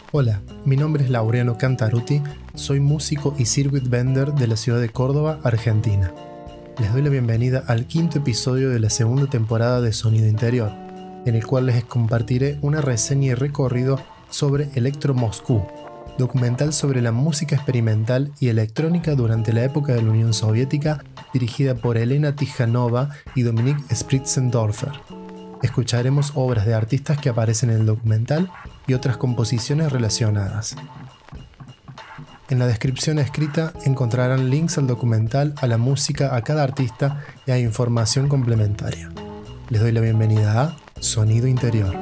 Hola, mi nombre es Laureano Cantarutti, soy músico y circuit vendor de la ciudad de Córdoba, Argentina. Les doy la bienvenida al quinto episodio de la segunda temporada de Sonido Interior, en el cual les compartiré una reseña y recorrido sobre Electro Moscú, documental sobre la música experimental y electrónica durante la época de la Unión Soviética, dirigida por Elena Tijanova y Dominik Spritzendorfer. Escucharemos obras de artistas que aparecen en el documental y otras composiciones relacionadas. En la descripción escrita encontrarán links al documental, a la música, a cada artista y a información complementaria. Les doy la bienvenida a Sonido Interior.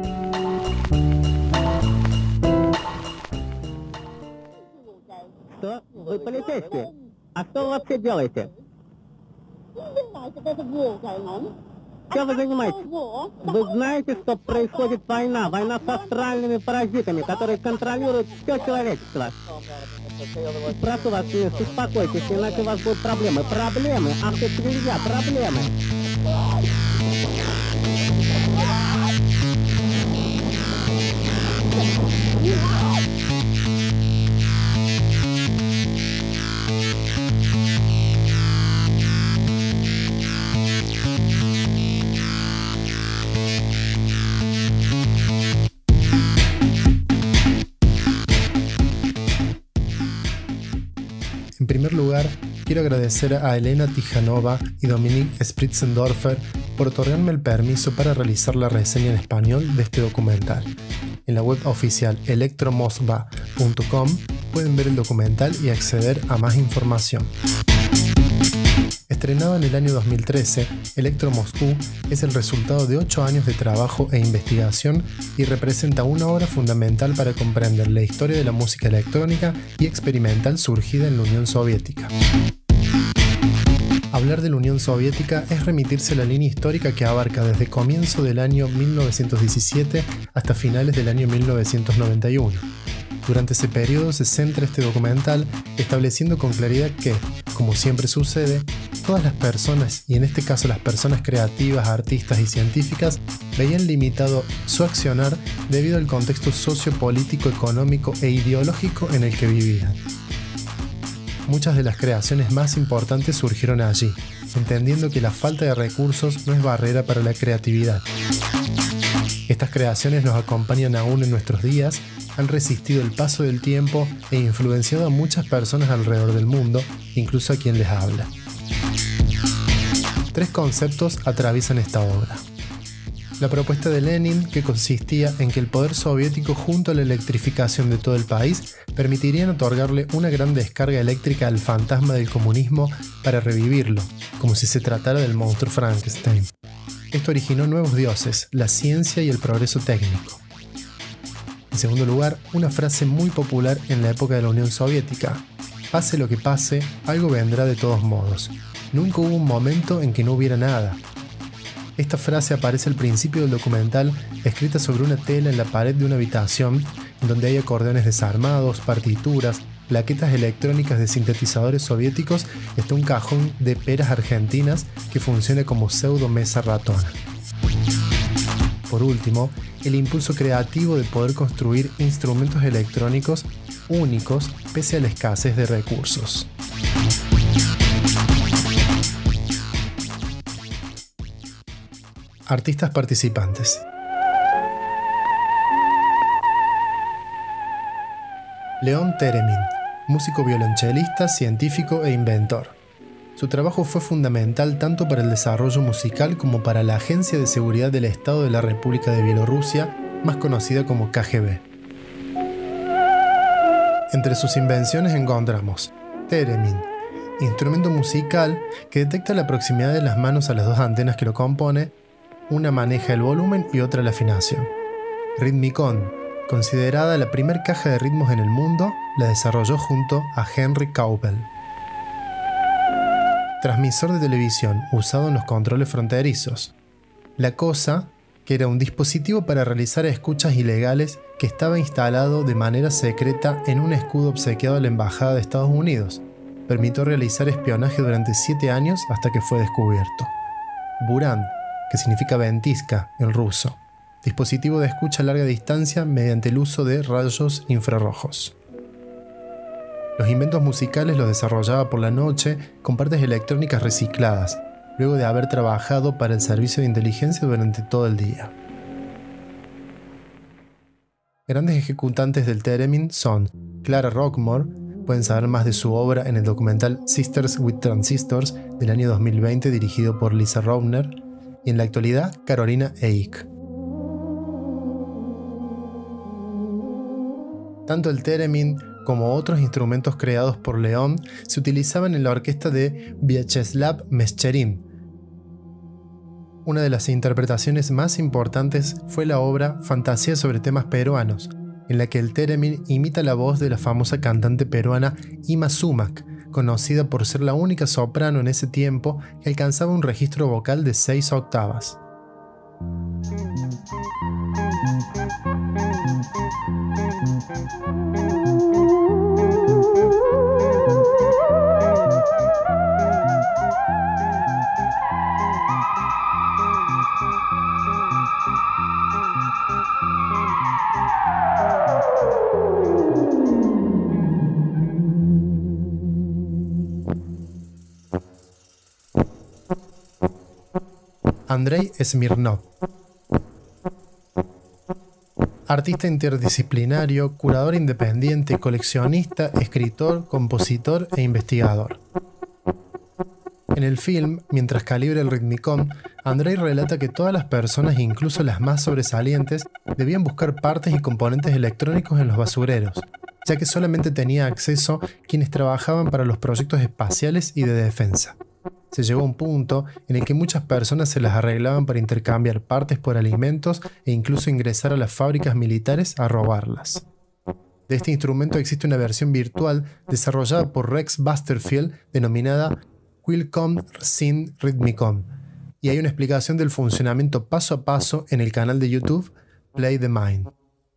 Что? Вы полицейские? А что вы вообще делаете? Чем вы занимаетесь? Вы знаете, что происходит война? Война с астральными паразитами, которые контролируют все человечество. Прошу вас, успокойтесь, иначе у вас будут проблемы. Проблемы! Ах ты свинья, проблемы! En primer lugar, quiero agradecer a Elena Tijanova y Dominik Spritzendorfer por otorgarme el permiso para realizar la reseña en español de este documental. En la web oficial electromosva.com pueden ver el documental y acceder a más información. Estrenado en el año 2013, Electro Moscú es el resultado de 8 años de trabajo e investigación y representa una obra fundamental para comprender la historia de la música electrónica y experimental surgida en la Unión Soviética. Hablar de la Unión Soviética es remitirse a la línea histórica que abarca desde el comienzo del año 1917 hasta finales del año 1991. Durante ese periodo se centra este documental estableciendo con claridad que, como siempre sucede, todas las personas, y en este caso las personas creativas, artistas y científicas, veían limitado su accionar debido al contexto sociopolítico, económico e ideológico en el que vivían. Muchas de las creaciones más importantes surgieron allí, entendiendo que la falta de recursos no es barrera para la creatividad. Estas creaciones nos acompañan aún en nuestros días, han resistido el paso del tiempo e influenciado a muchas personas alrededor del mundo, incluso a quien les habla. 3 conceptos atraviesan esta obra. La propuesta de Lenin, que consistía en que el poder soviético junto a la electrificación de todo el país permitirían otorgarle una gran descarga eléctrica al fantasma del comunismo para revivirlo, como si se tratara del monstruo Frankenstein. Esto originó nuevos dioses, la ciencia y el progreso técnico. En segundo lugar, una frase muy popular en la época de la Unión Soviética: pase lo que pase, algo vendrá de todos modos. Nunca hubo un momento en que no hubiera nada. Esta frase aparece al principio del documental, escrita sobre una tela en la pared de una habitación, donde hay acordeones desarmados, partituras, plaquetas electrónicas de sintetizadores soviéticos y hasta un cajón de peras argentinas que funciona como pseudo mesa ratona. Por último, el impulso creativo de poder construir instrumentos electrónicos únicos pese a la escasez de recursos. Artistas participantes. León Theremin, músico violonchelista, científico e inventor. Su trabajo fue fundamental tanto para el desarrollo musical como para la Agencia de Seguridad del Estado de la República de Bielorrusia, más conocida como KGB. Entre sus invenciones encontramos Theremin, instrumento musical que detecta la proximidad de las manos a las 2 antenas que lo compone, una maneja el volumen y otra la afinación. Ritmicon, considerada la primer caja de ritmos en el mundo, la desarrolló junto a Henry Kaubel. Transmisor de televisión usado en los controles fronterizos. La Cosa, que era un dispositivo para realizar escuchas ilegales que estaba instalado de manera secreta en un escudo obsequiado a la Embajada de Estados Unidos. Permitió realizar espionaje durante 7 años hasta que fue descubierto. Buran, que significa ventisca en ruso. dispositivo de escucha a larga distancia mediante el uso de rayos infrarrojos. Los inventos musicales los desarrollaba por la noche con partes electrónicas recicladas, luego de haber trabajado para el servicio de inteligencia durante todo el día. Grandes ejecutantes del theremin son Clara Rockmore, pueden saber más de su obra en el documental Sisters with Transistors del año 2020 dirigido por Lisa Rovner, y en la actualidad Carolina Eyck. Tanto el theremin como otros instrumentos creados por León se utilizaban en la orquesta de Vyacheslav Mescherin. Una de las interpretaciones más importantes fue la obra Fantasía sobre temas peruanos, en la que el theremin imita la voz de la famosa cantante peruana Ima Sumac, conocida por ser la única soprano en ese tiempo que alcanzaba un registro vocal de 6 octavas. Andrei Smirnov. Artista interdisciplinario, curador independiente, coleccionista, escritor, compositor e investigador. En el film, mientras calibra el ritmicón, Andrei relata que todas las personas, incluso las más sobresalientes, debían buscar partes y componentes electrónicos en los basureros, ya que solamente tenía acceso quienes trabajaban para los proyectos espaciales y de defensa. Se llegó a un punto en el que muchas personas se las arreglaban para intercambiar partes por alimentos e incluso ingresar a las fábricas militares a robarlas. De este instrumento existe una versión virtual desarrollada por Rex Basterfield denominada Qualcomm Syn Rhythmicon, y hay una explicación del funcionamiento paso a paso en el canal de YouTube Play the Mind.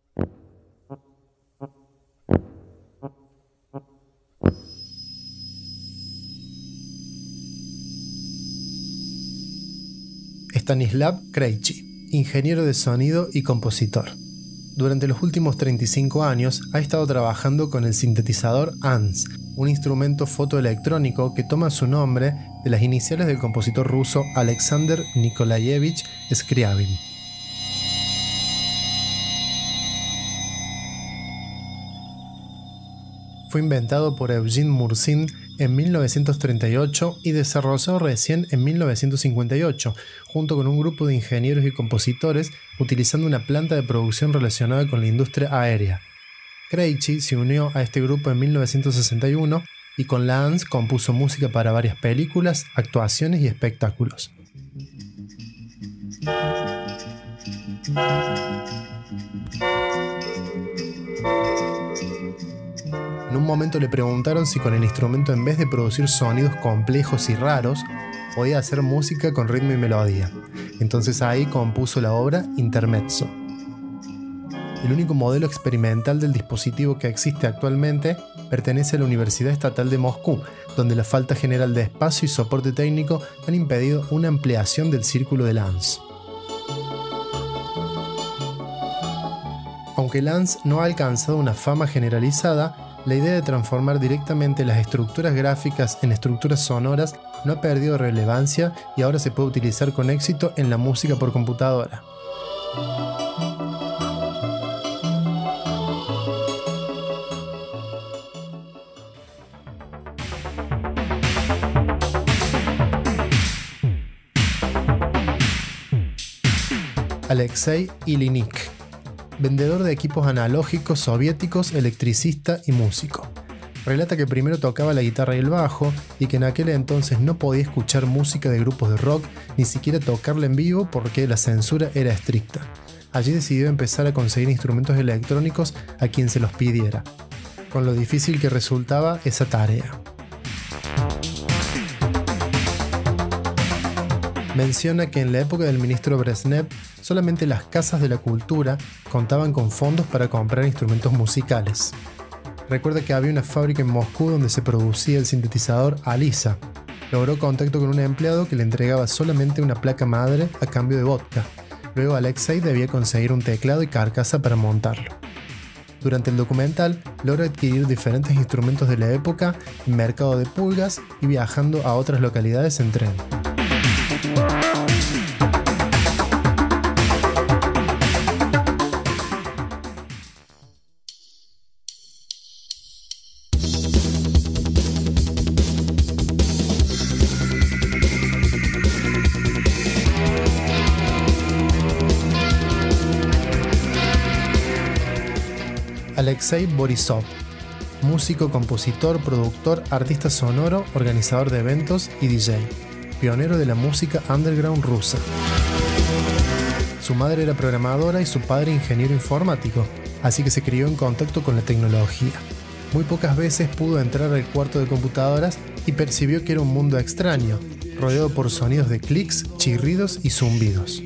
Stanislav Krejci, ingeniero de sonido y compositor. Durante los últimos 35 años ha estado trabajando con el sintetizador ANS, un instrumento fotoelectrónico que toma su nombre de las iniciales del compositor ruso Alexander Nikolayevich Scriabin. Fue inventado por Eugene Mursin en 1938 y desarrollado recién en 1958, junto con un grupo de ingenieros y compositores utilizando una planta de producción relacionada con la industria aérea. Krejci se unió a este grupo en 1961 y con la ANS compuso música para varias películas, actuaciones y espectáculos. En un momento le preguntaron si con el instrumento, en vez de producir sonidos complejos y raros, podía hacer música con ritmo y melodía. Entonces ahí compuso la obra Intermezzo. El único modelo experimental del dispositivo que existe actualmente pertenece a la Universidad Estatal de Moscú, donde la falta general de espacio y soporte técnico han impedido una ampliación del círculo de ANS. Aunque el ANS no ha alcanzado una fama generalizada, la idea de transformar directamente las estructuras gráficas en estructuras sonoras no ha perdido relevancia y ahora se puede utilizar con éxito en la música por computadora. Alexei Ilinik, vendedor de equipos analógicos soviéticos, electricista y músico. Relata que primero tocaba la guitarra y el bajo y que en aquel entonces no podía escuchar música de grupos de rock ni siquiera tocarla en vivo porque la censura era estricta. Allí decidió empezar a conseguir instrumentos electrónicos a quien se los pidiera, con lo difícil que resultaba esa tarea. Menciona que en la época del ministro Brezhnev solamente las casas de la cultura contaban con fondos para comprar instrumentos musicales. Recuerda que había una fábrica en Moscú donde se producía el sintetizador Alisa. Logró contacto con un empleado que le entregaba solamente una placa madre a cambio de vodka. Luego Alexei debía conseguir un teclado y carcasa para montarlo. Durante el documental, logra adquirir diferentes instrumentos de la época en mercado de pulgas y viajando a otras localidades en tren. Alexei Borisov, músico, compositor, productor, artista sonoro, organizador de eventos y DJ, pionero de la música underground rusa. Su madre era programadora y su padre ingeniero informático, así que se crió en contacto con la tecnología. Muy pocas veces pudo entrar al cuarto de computadoras y percibió que era un mundo extraño, rodeado por sonidos de clics, chirridos y zumbidos.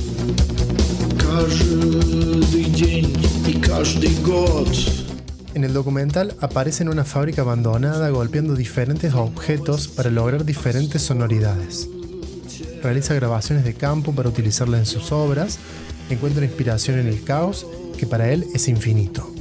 En el documental aparece en una fábrica abandonada golpeando diferentes objetos para lograr diferentes sonoridades. Realiza grabaciones de campo para utilizarlas en sus obras, encuentra inspiración en el caos, que para él es infinito.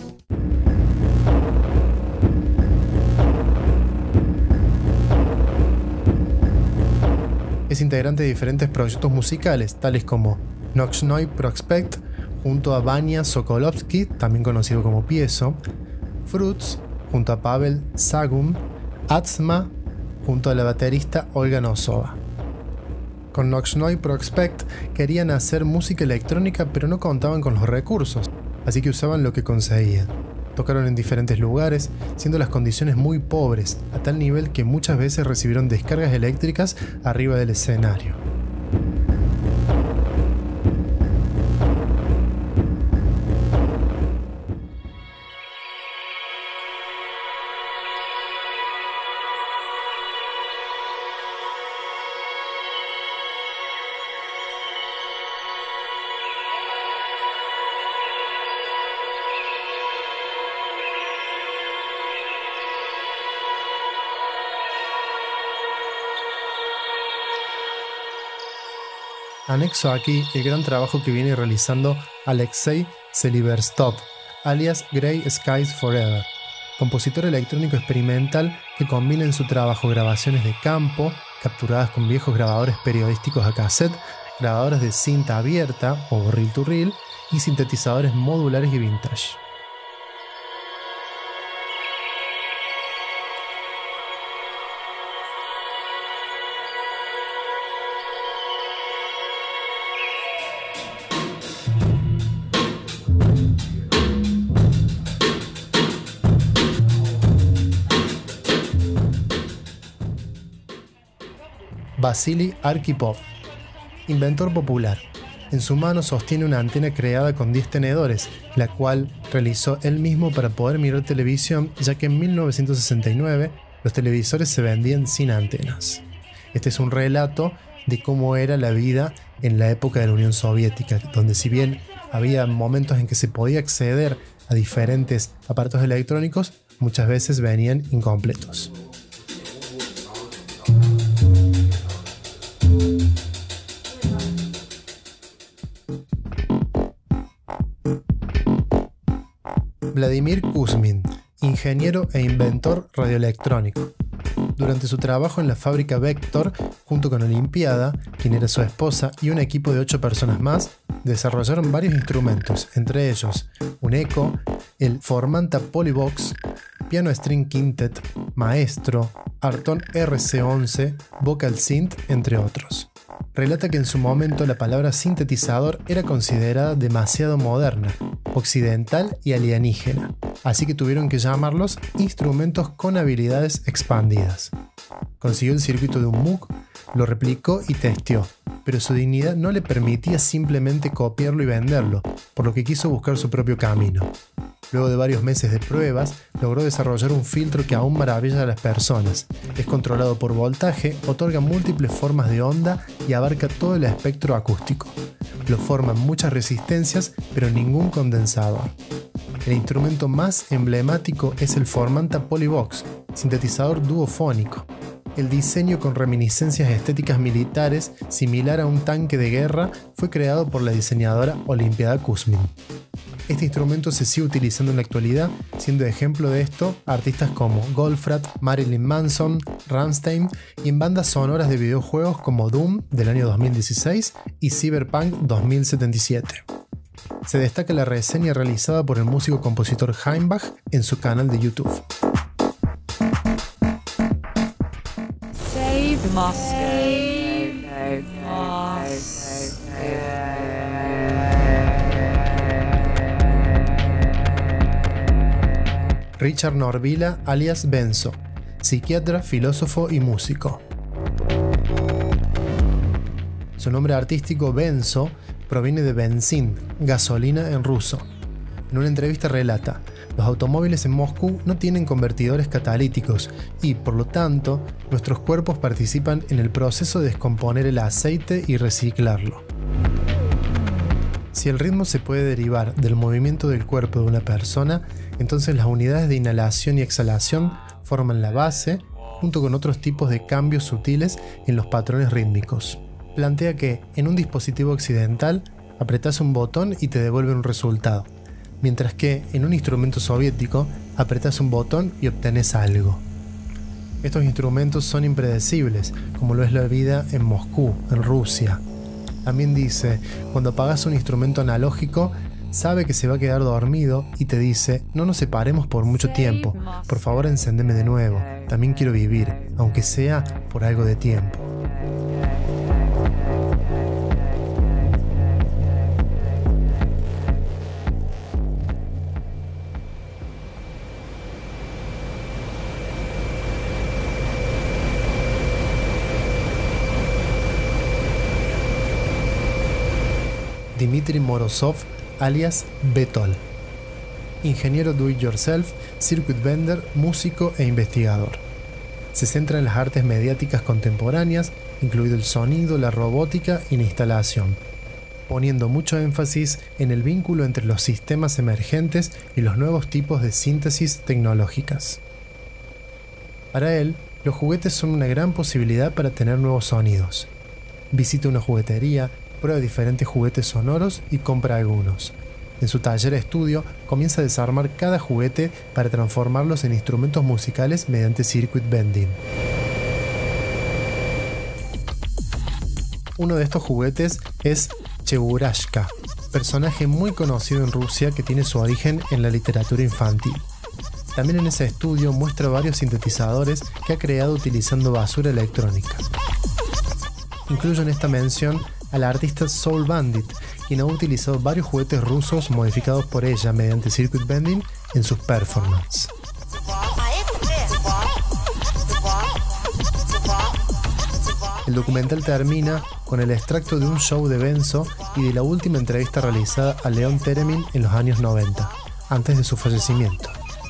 Es integrante de diferentes proyectos musicales, tales como Nochnoi Prospekt, junto a Vania Sokolovsky, también conocido como Piezo, Fruits, junto a Pavel Sagum, Atzma, junto a la baterista Olga Nosova. Con Nochnoi Prospekt querían hacer música electrónica, pero no contaban con los recursos, así que usaban lo que conseguían. Tocaron en diferentes lugares, siendo las condiciones muy pobres, a tal nivel que muchas veces recibieron descargas eléctricas arriba del escenario. Anexo aquí el gran trabajo que viene realizando Alexei Seliverstov, alias Grey Skies Forever, compositor electrónico experimental que combina en su trabajo grabaciones de campo, capturadas con viejos grabadores periodísticos a cassette, grabadoras de cinta abierta o reel to reel y sintetizadores modulares y vintage. Vasily Arkhipov, inventor popular. En su mano sostiene una antena creada con 10 tenedores, la cual realizó él mismo para poder mirar televisión, ya que en 1969 los televisores se vendían sin antenas. Este es un relato de cómo era la vida en la época de la Unión Soviética, donde si bien había momentos en que se podía acceder a diferentes aparatos electrónicos, muchas veces venían incompletos. Vladimir Kuzmin, ingeniero e inventor radioelectrónico. Durante su trabajo en la fábrica Vector, junto con Olimpiada, quien era su esposa, y un equipo de 8 personas más, desarrollaron varios instrumentos, entre ellos un eco, el Formanta Polybox, Piano String Quintet, Maestro, Arton RC11, Vocal Synth, entre otros. Relata que en su momento la palabra sintetizador era considerada demasiado moderna, occidental y alienígena, así que tuvieron que llamarlos instrumentos con habilidades expandidas. Consiguió el circuito de un Moog, lo replicó y testeó, pero su dignidad no le permitía simplemente copiarlo y venderlo, por lo que quiso buscar su propio camino. Luego de varios meses de pruebas, logró desarrollar un filtro que aún maravilla a las personas. Es controlado por voltaje, otorga múltiples formas de onda y abarca todo el espectro acústico. Lo forman muchas resistencias, pero ningún condensador. El instrumento más emblemático es el Formanta Polybox, sintetizador duofónico. El diseño con reminiscencias estéticas militares, similar a un tanque de guerra, fue creado por la diseñadora Olimpiada Kuzmin. Este instrumento se sigue utilizando en la actualidad, siendo ejemplo de esto artistas como Goldfrapp, Marilyn Manson, Rammstein y en bandas sonoras de videojuegos como Doom del año 2016 y Cyberpunk 2077. Se destaca la reseña realizada por el músico-compositor Heimbach en su canal de YouTube. Richard Norvila, alias Benzo, psiquiatra, filósofo y músico. Su nombre artístico Benzo proviene de benzín, gasolina en ruso. En una entrevista relata: los automóviles en Moscú no tienen convertidores catalíticos y, por lo tanto, nuestros cuerpos participan en el proceso de descomponer el aceite y reciclarlo. Si el ritmo se puede derivar del movimiento del cuerpo de una persona, entonces las unidades de inhalación y exhalación forman la base, junto con otros tipos de cambios sutiles en los patrones rítmicos. Plantea que, en un dispositivo occidental, apretás un botón y te devuelve un resultado, mientras que, en un instrumento soviético, apretás un botón y obtenés algo. Estos instrumentos son impredecibles, como lo es la vida en Moscú, en Rusia. También dice: cuando apagas un instrumento analógico, sabe que se va a quedar dormido y te dice: no nos separemos por mucho tiempo, por favor encéndeme de nuevo, también quiero vivir, aunque sea por algo de tiempo. Dmitry Morozov, alias Betol. Ingeniero do-it-yourself, circuit bender, músico e investigador. Se centra en las artes mediáticas contemporáneas, incluido el sonido, la robótica y la instalación, poniendo mucho énfasis en el vínculo entre los sistemas emergentes y los nuevos tipos de síntesis tecnológicas. Para él, los juguetes son una gran posibilidad para tener nuevos sonidos. Visita una juguetería, prueba diferentes juguetes sonoros y compra algunos. En su taller estudio comienza a desarmar cada juguete para transformarlos en instrumentos musicales mediante circuit bending. Uno de estos juguetes es Cheburashka, personaje muy conocido en Rusia que tiene su origen en la literatura infantil. También en ese estudio muestra varios sintetizadores que ha creado utilizando basura electrónica. Incluyo en esta mención a la artista Soul Bandit, quien ha utilizado varios juguetes rusos modificados por ella mediante circuit bending en sus performances. El documental termina con el extracto de un show de Benzo y de la última entrevista realizada a Leon Theremin en los años 90, antes de su fallecimiento.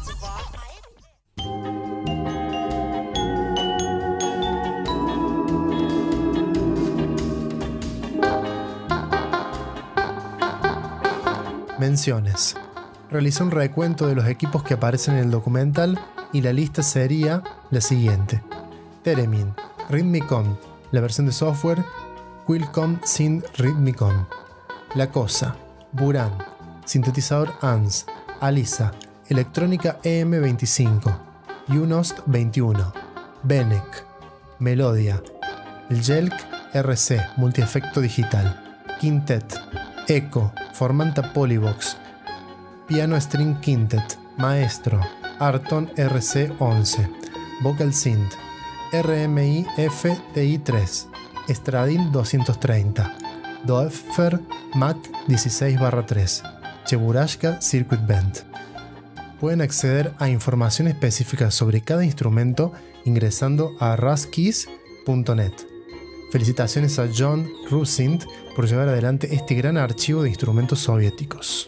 Menciones. Realicé un recuento de los equipos que aparecen en el documental y la lista sería la siguiente: Theremin, Rhythmicon, la versión de software Qualcomm Synth Rhythmicon. La Cosa, Buran, sintetizador ANS, Alisa, electrónica EM25, Unost 21, Benek, Melodia, el Jelk RC, multiefecto digital, Quintet, Echo, Formanta Polybox, Piano String Quintet, Maestro, Arton RC11, Vocal Synth, RMI FTI3, Stradin 230, Doepfer Mac 16/3, Cheburashka Circuit Bend. Pueden acceder a información específica sobre cada instrumento ingresando a raskeys.net. Felicitaciones a John Rusint por llevar adelante este gran archivo de instrumentos soviéticos.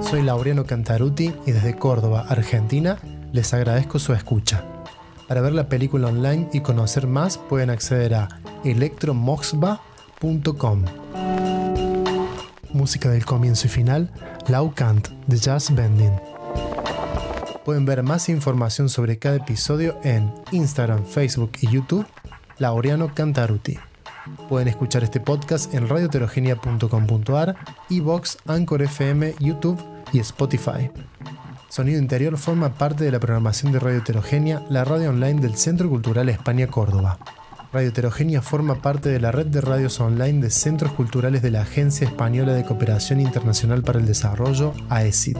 Soy Laureano Cantarutti y desde Córdoba, Argentina, les agradezco su escucha. Para ver la película online y conocer más pueden acceder a electromoxba.com. Música del comienzo y final, Lau Kant de Jazz Bending. Pueden ver más información sobre cada episodio en Instagram, Facebook y YouTube, Laureano Cantarutti. Pueden escuchar este podcast en radioheterogenia.com.ar, iVoox, Anchor FM, YouTube y Spotify. Sonido Interior forma parte de la programación de Radio Heterogenia, la radio online del Centro Cultural España Córdoba. Radio Heterogenia forma parte de la red de radios online de centros culturales de la Agencia Española de Cooperación Internacional para el Desarrollo, AECID.